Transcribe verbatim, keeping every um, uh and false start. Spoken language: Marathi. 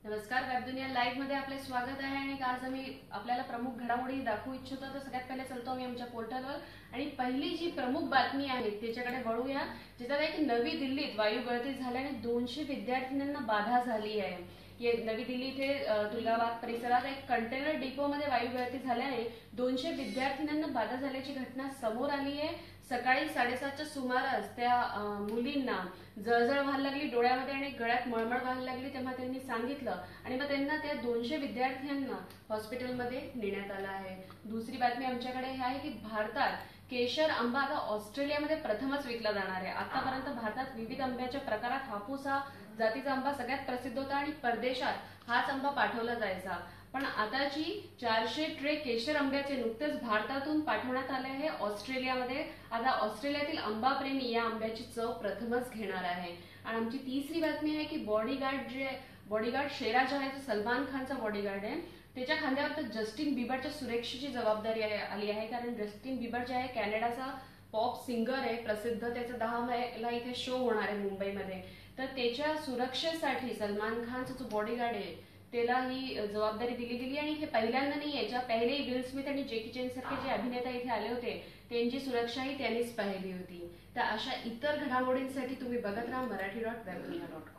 नमस्कार, वेब दुनिया लाईव्ह मध्ये आपले स्वागत आहे आणि आज आम्ही आपल्याला प्रमुख घडामोडी दाखवू इच्छितो। तर सगळ्यात पहिले चलतो आम्ही आमच्या पोर्टलवर आणि पहिली जी प्रमुख बातमी आहे त्याच्याकडे वळूया, जिच्यात एक नवी दिल्लीत वायू गळती झाल्याने दोनशे विद्यार्थिनींना बाधा झाली आहे। ये नवी दिल्ली इथे तुलाबाग परिसरात एक कंटेनर डिपो मध्ये वायू गळती झाल्याने दोनशे विद्यार्थिनींना बाधा झाल्याची घटना समोर आली आहे। सकाळी साडेसातच्या सुमारास त्या मुलींना जळजळ व्हायला लागली डोळ्यामध्ये आणि गळ्यात मळमळ व्हायला लागली, तेव्हा त्यांनी सांगितलं आणि मग त्यांना त्या दोनशे विद्यार्थ्यांना हॉस्पिटलमध्ये नेण्यात आलं आहे। दुसरी बातमी आमच्याकडे हे आहे की भारतात केशर आंबा आता ऑस्ट्रेलियामध्ये प्रथमच विकला जाणार आहे। आतापर्यंत भारतात विविध आंब्याच्या प्रकारात हापूस हा जातीचा आंबा सगळ्यात प्रसिद्ध होता आणि परदेशात हाच आंबा पाठवला जायचा, पण आताची चारशे ट्रे केशर आंब्याचे नुकतेच भारतातून पाठवण्यात आले आहे ऑस्ट्रेलियामध्ये। आता ऑस्ट्रेलियातील आंबा प्रेमी या आंब्याची चव प्रथमच घेणार आहे। आणि आमची तिसरी बातमी आहे की बॉडीगार्ड जे बॉडीगार्ड शेरा जो आहे तो सलमान खानचा बॉडीगार्ड आहे, त्याच्या खांद्यावर तर जस्टिन बिबरच्या सुरक्षेची जबाबदारी आली आहे, कारण जस्टिन बिबर जे आहे कॅनडाचा पॉप सिंगर आहे प्रसिद्ध, त्याचा दहा मेला इथे शो होणार आहे मुंबईमध्ये। तर त्याच्या सुरक्षेसाठी सलमान खानचा जो बॉडीगार्ड आहे त्याला ही जबाबदारी दिली गेली आणि हे पहिल्यांदा नाही, याच्या पहिले विल स्मिथ आणि जॅकी चॅन सारखे जे अभिनेता इथे आले होते त्यांची सुरक्षाही त्यांनीच पाहिली होती। तर अशा इतर घडामोडींसाठी तुम्ही बघत राहा Marathi dot Webdunia dot com.